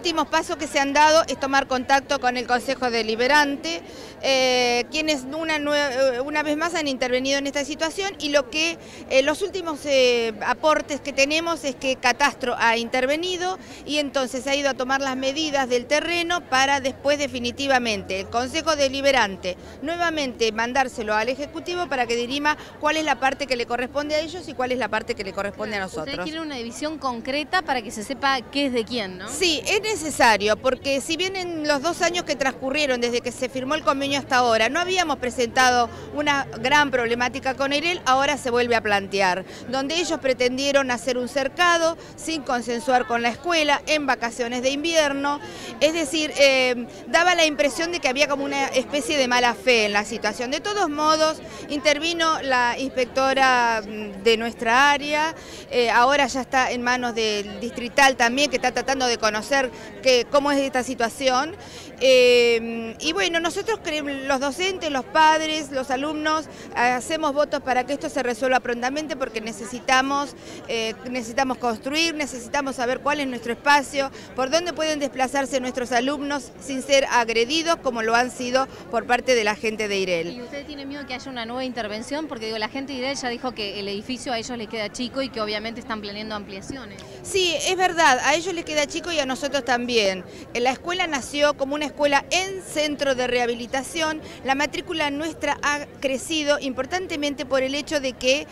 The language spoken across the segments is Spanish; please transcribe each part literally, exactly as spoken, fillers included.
últimos pasos que se han dado es tomar contacto con el Consejo Deliberante, eh, quienes una, una vez más han intervenido en esta situación, y lo que eh, los últimos eh, aportes que tenemos es que Catastro ha intervenido y entonces ha ido a tomar las medidas del terreno para después definitivamente el Consejo Deliberante nuevamente mandárselo al Ejecutivo para que dirima cuál es la parte que le corresponde a ellos y cuál es la parte que le corresponde a nosotros. Ustedes quieren una división concreta para que se sepa qué es de quién, ¿no? Sí, es necesario, porque si bien en los dos años que transcurrieron desde que se firmó el convenio hasta ahora no habíamos presentado una gran problemática con Eirel, ahora se vuelve a plantear, donde ellos pretendieron hacer un cercado sin consensuar con la escuela en vacaciones de invierno, es decir, eh, daba la impresión de que había como una especie de mala fe en la situación. De todos modos, intervino la inspectora de nuestra área, eh, ahora ya está en manos del distrital también, que está tratando de conocer que, cómo es esta situación. Eh, y bueno, nosotros creemos, los docentes, los padres, los alumnos, hacemos votos para que esto se resuelva prontamente, porque necesitamos, eh, necesitamos construir, necesitamos saber cuál es nuestro espacio, por dónde pueden desplazarse nuestros alumnos sin ser agredidos como lo han sido por parte de la gente de Eirel. ¿Y usted tiene miedo que haya una nueva intervención? Porque digo, la gente de Eirel ya dijo que el edificio a ellos les queda chico y que obviamente están planeando ampliaciones. Sí, es verdad, a ellos les queda chico y a nosotros también. La escuela nació como una escuela en centro de rehabilitación. La matrícula nuestra ha crecido importantemente por el hecho de que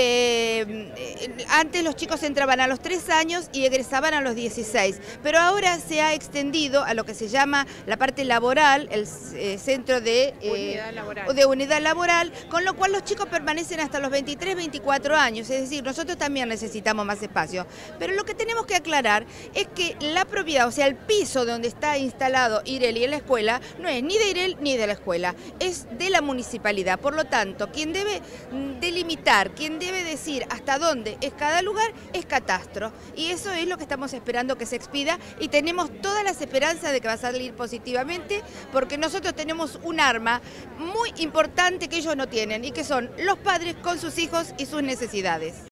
eh, antes los chicos entraban a los tres años y egresaban a los dieciséis, pero ahora se ha extendido a lo que se llama la parte laboral, el eh, centro de, eh, unidad laboral. de unidad laboral, con lo cual los chicos permanecen hasta los veintitrés, veinticuatro años, es decir, nosotros también necesitamos más espacio. Pero lo que tenemos que aclarar es que la propiedad, o sea, el piso donde está instalado Eirel y en la escuela, no es ni de Eirel ni de la escuela, es de la municipalidad. Por lo tanto, quien debe delimitar, quien debe decir hasta dónde es cada lugar, es Catastro. Y eso es lo que estamos esperando que se expida, y tenemos todas las esperanzas de que va a salir positivamente, porque nosotros tenemos un arma muy importante que ellos no tienen, y que son los padres con sus hijos y sus necesidades.